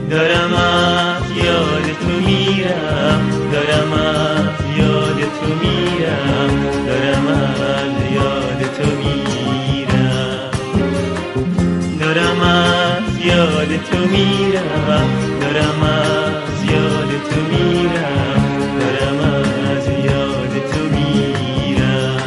دارم از یاد تو میرم، دارم از یاد تو میرم، دارم از یاد تو میرم، دارم از یاد تو میرم، دارم از یاد تو میرم، دارم از یاد تو میرم.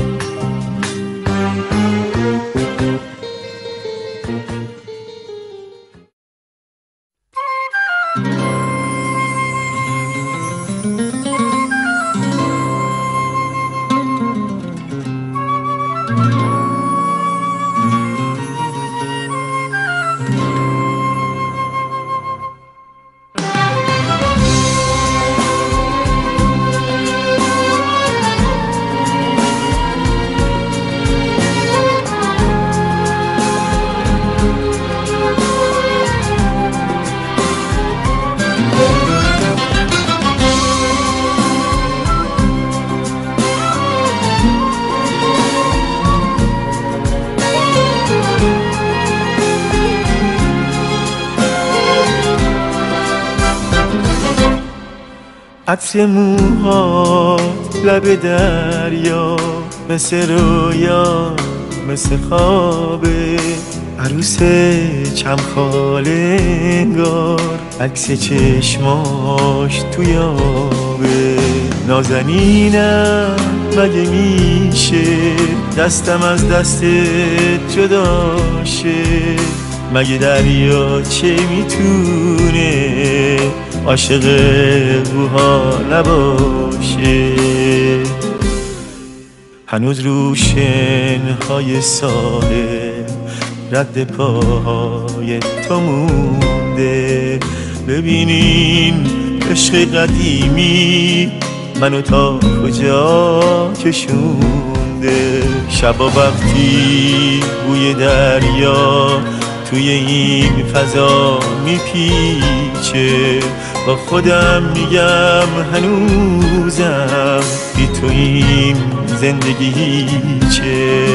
عطر موها لب دریا، مثل رویا مثل خوابه، عروس چمخاله انگار، عکس چشماش تو یابه. نازنینم مگه میشه دستم از دستت جدا شه؟ مگه دریا چه میتونه عاشق روها نباشه؟ هنوز رو شنهای ساحل رد پاهای تو مونده. ببینین عشق قدیمی منو تا کجا کشونده. شبا وقتی بوی دریا توی این فضا میپیچه، با خودم میگم هنوزم بی تو این زندگی هیچه.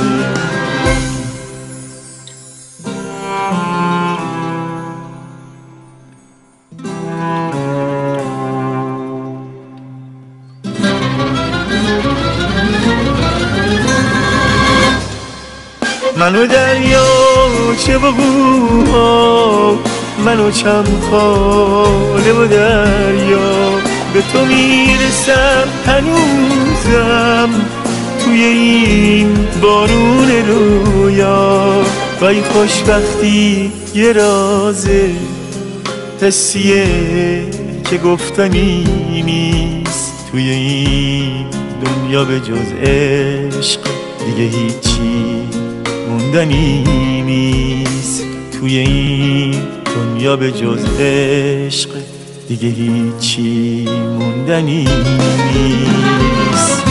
منو دریا چه بگوها، منو چمخاله و دریا، به تو میرسم هنوزم توی این بارون رویا. و این خوشبختی یه رازه حسیه که گفتنی نیست. توی این دنیا به جز عشق دیگه هیچی موندنی نیست. توی این دنیا به جز عشق دیگه هیچی موندنی نیست.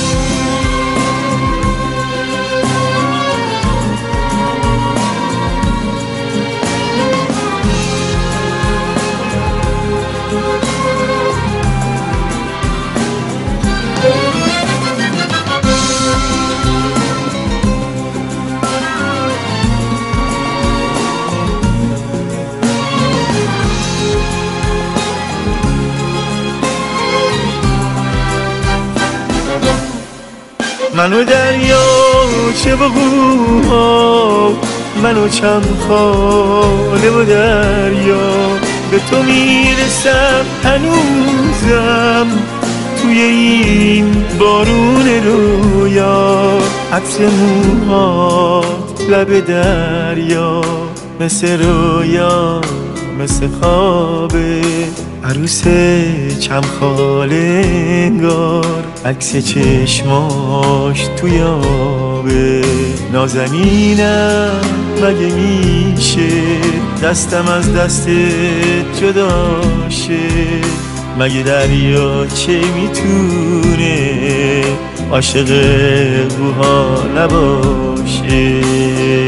منو دریا چه بگوها، منو چمخاله و دریا، به تو میرسم هنوزم توی این بارون رویا. عطر موها لب دریا، مثل رویا مثل خوابه، عروس چمخاله انگار، عکس چشماش تو یابه. نازنینم مگه میشه دستم از دستت جدا شه؟ مگه دریا چه میتونه عاشق روها نباشه؟